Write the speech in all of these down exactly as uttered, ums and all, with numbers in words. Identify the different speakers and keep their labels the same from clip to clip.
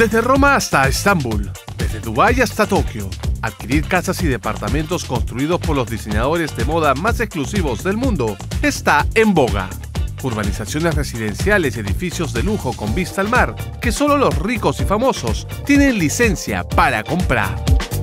Speaker 1: Desde Roma hasta Estambul, desde Dubái hasta Tokio, adquirir casas y departamentos construidos por los diseñadores de moda más exclusivos del mundo está en boga. Urbanizaciones residenciales y edificios de lujo con vista al mar que solo los ricos y famosos tienen licencia para comprar.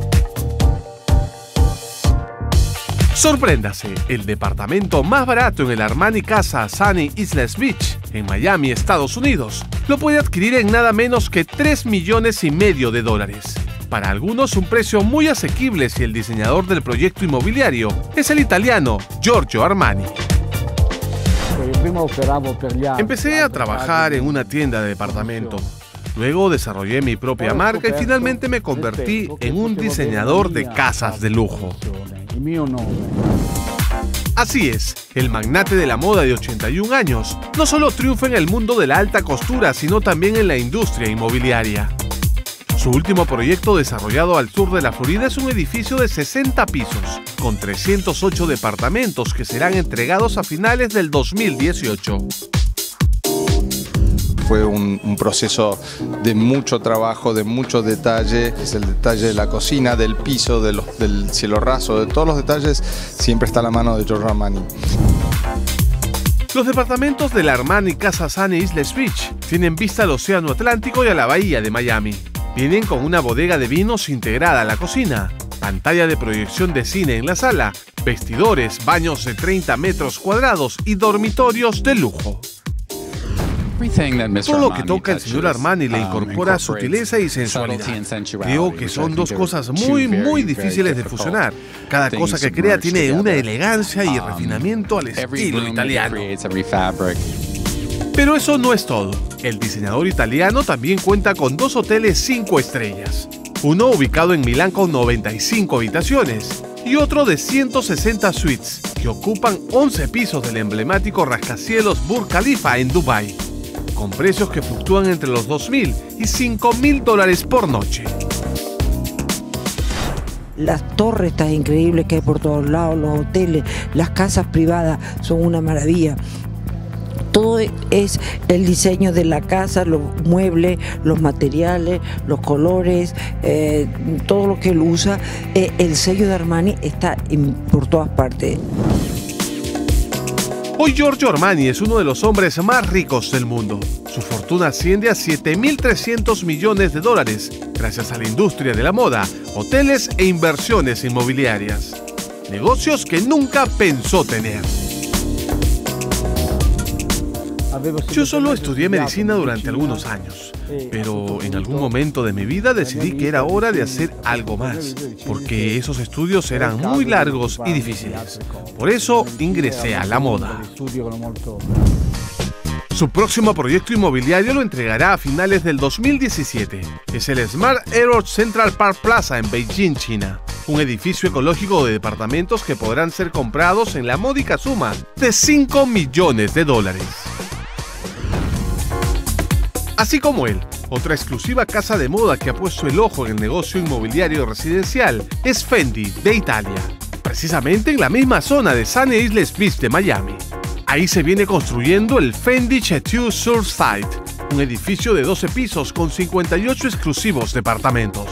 Speaker 1: Sorpréndase, el departamento más barato en el Armani Casa Sunny Isles Beach, en Miami, Estados Unidos, lo puede adquirir en nada menos que tres millones y medio de dólares. Para algunos un precio muy asequible si el diseñador del proyecto inmobiliario es el italiano Giorgio Armani. Empecé a trabajar en una tienda de departamento. Luego desarrollé mi propia marca y finalmente me convertí en un diseñador de casas de lujo. Así es, el magnate de la moda de ochenta y un años no solo triunfa en el mundo de la alta costura, sino también en la industria inmobiliaria. Su último proyecto desarrollado al sur de la Florida es un edificio de sesenta pisos, con trescientos ocho departamentos que serán entregados a finales del dos mil dieciocho.
Speaker 2: Fue un, un proceso de mucho trabajo, de mucho detalle. Es el detalle de la cocina, del piso, de los, del cielo raso, de todos los detalles, siempre está a la mano de Giorgio Armani.
Speaker 1: Los departamentos de la Armani Casa Sunny Isles Beach tienen vista al océano Atlántico y a la bahía de Miami. Vienen con una bodega de vinos integrada a la cocina, pantalla de proyección de cine en la sala, vestidores, baños de treinta metros cuadrados y dormitorios de lujo. Todo lo que toca el señor Armani le incorpora sutileza y sensualidad. Creo que son dos cosas muy, muy difíciles de fusionar. Cada cosa que crea tiene una elegancia y refinamiento al estilo italiano. Pero eso no es todo. El diseñador italiano también cuenta con dos hoteles cinco estrellas. Uno ubicado en Milán con noventa y cinco habitaciones y otro de ciento sesenta suites que ocupan once pisos del emblemático rascacielos Burj Khalifa en Dubái, con precios que fluctúan entre los dos mil y cinco mil dólares por noche.
Speaker 3: Las torres tan increíbles que hay por todos lados, los hoteles, las casas privadas son una maravilla. Todo es el diseño de la casa, los muebles, los materiales, los colores, eh, todo lo que él usa. Eh, el sello de Armani está en, por todas partes.
Speaker 1: Hoy Giorgio Armani es uno de los hombres más ricos del mundo. Su fortuna asciende a siete mil trescientos millones de dólares, gracias a la industria de la moda, hoteles e inversiones inmobiliarias. Negocios que nunca pensó tener. Yo solo estudié medicina durante algunos años, pero en algún momento de mi vida decidí que era hora de hacer algo más, porque esos estudios eran muy largos y difíciles. Por eso ingresé a la moda. Su próximo proyecto inmobiliario lo entregará a finales del dos mil diecisiete. Es el Smart Aero Central Park Plaza en Beijing, China. Un edificio ecológico de departamentos que podrán ser comprados en la módica suma de cinco millones de dólares. Así como él, otra exclusiva casa de moda que ha puesto el ojo en el negocio inmobiliario residencial es Fendi, de Italia, precisamente en la misma zona de Sunny Isles Beach de Miami. Ahí se viene construyendo el Fendi Chateau Surfside, un edificio de doce pisos con cincuenta y ocho exclusivos departamentos.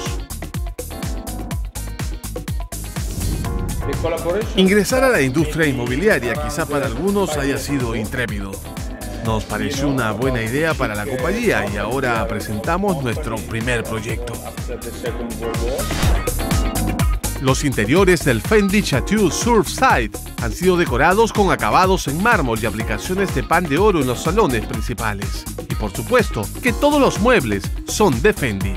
Speaker 1: Ingresar a la industria inmobiliaria quizá para algunos haya sido intrépido. Nos pareció una buena idea para la compañía y ahora presentamos nuestro primer proyecto. Los interiores del Fendi Chateau Surfside han sido decorados con acabados en mármol y aplicaciones de pan de oro en los salones principales. Y por supuesto que todos los muebles son de Fendi.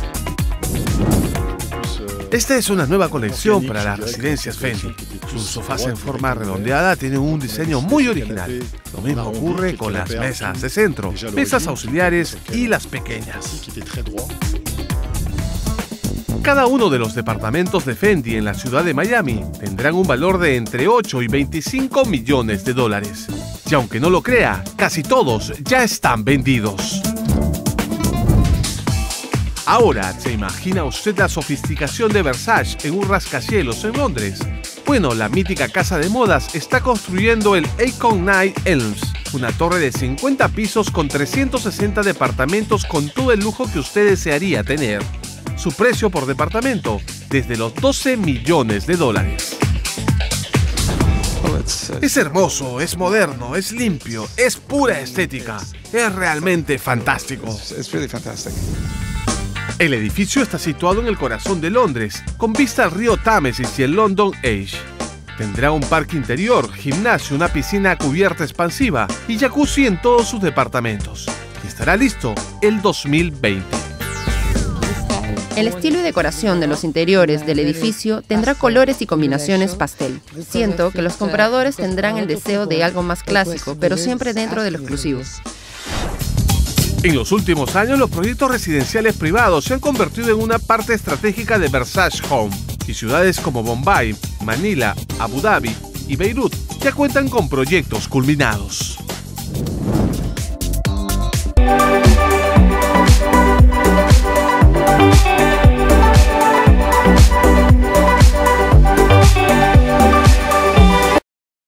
Speaker 1: Esta es una nueva colección para las residencias Fendi. Sus sofás en forma redondeada tienen un diseño muy original. Lo mismo ocurre con las mesas de centro, mesas auxiliares y las pequeñas. Cada uno de los departamentos de Fendi en la ciudad de Miami tendrán un valor de entre ocho y veinticinco millones de dólares. Y aunque no lo crea, casi todos ya están vendidos. Ahora, ¿se imagina usted la sofisticación de Versace en un rascacielos en Londres? Bueno, la mítica casa de modas está construyendo el Acon Nine Elms, Una torre de cincuenta pisos con trescientos sesenta departamentos con todo el lujo que usted desearía tener. Su precio por departamento, desde los doce millones de dólares. Es hermoso, es moderno, es limpio, es pura estética. Es realmente fantástico.
Speaker 2: It's really fantastic.
Speaker 1: El edificio está situado en el corazón de Londres, con vista al río Támesis y el London Eye. Tendrá un parque interior, gimnasio, una piscina cubierta expansiva y jacuzzi en todos sus departamentos. Y estará listo el dos mil veinte.
Speaker 4: El estilo y decoración de los interiores del edificio tendrá colores y combinaciones pastel. Siento que los compradores tendrán el deseo de algo más clásico, pero siempre dentro de lo exclusivo.
Speaker 1: En los últimos años, los proyectos residenciales privados se han convertido en una parte estratégica de Versace Home, y ciudades como Bombay, Manila, Abu Dhabi y Beirut ya cuentan con proyectos culminados.